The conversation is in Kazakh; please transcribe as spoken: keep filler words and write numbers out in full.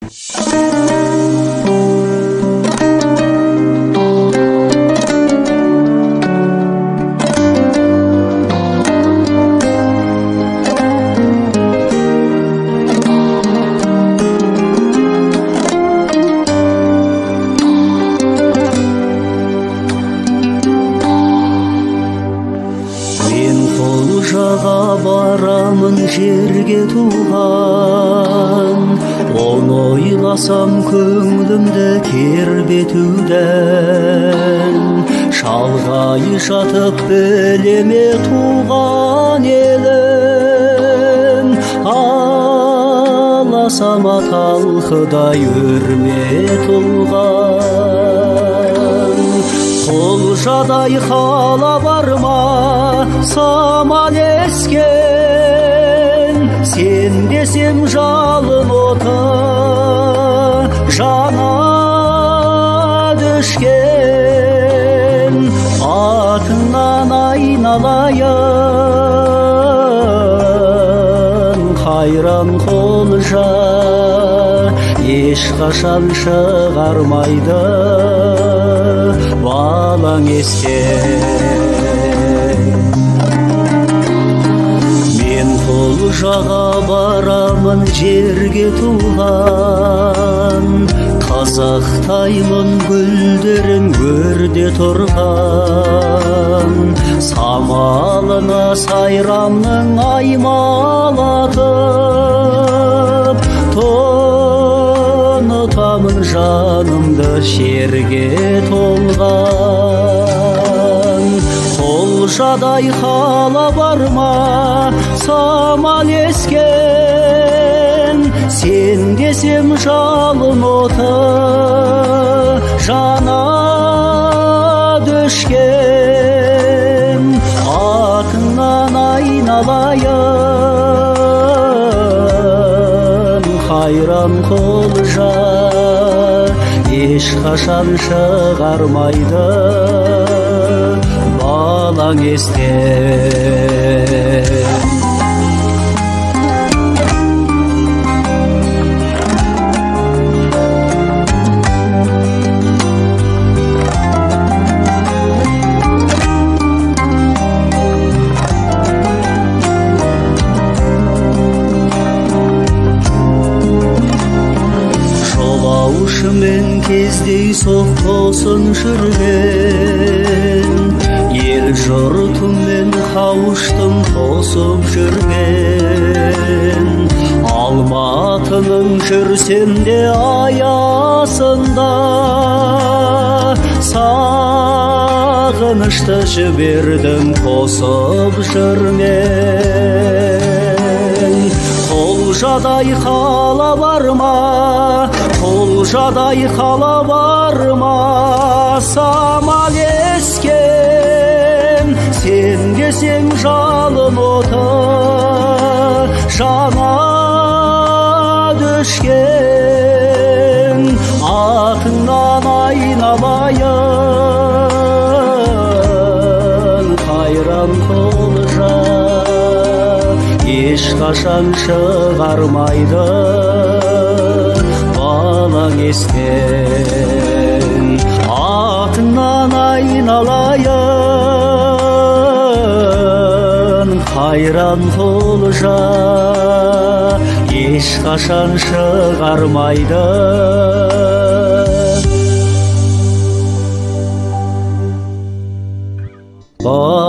Барамын жерге туған, оны ойласам көңлімді тербетуден. Шалғай жатып білеме туған елім, аласам аталқыдай өрме тұлған. Құлжадай қала барма, самал ескен, сен десем жалын оты жана düşкен. Атыңнан айналайын, қайран Құлжа ешқашан шығармайды балаң естен. Мен Құлжаға барамын жерге туған, қазақтаймын гүлдерін өрде тұрған. Самалына сайрамның аймалатып, тонытамын жанымды шерге толған. Құлжадай қала барма, самал ескен, сен десем жалын оты жана düşкен. Атыңнан айналайын, қайран Құлжа ешқашан шығармайды балаң естен. Жолаушымен кездей соқтосын жүрген, ел жұртымен қауыштым тосып жүрген. Алматының жүрсем де аясында, сағынышты жібердім қосып жүрмен. Құлжадай қала барма, Құлжадай қала барма, самал ескен, сен десең жалын оты жана düşкен. Атыңнан айналайын, қайран Құлжа ешқашан шығармайды балаң естен. Атыңнан айналайын, қайран Құлжа ешқашан шығармайды балаң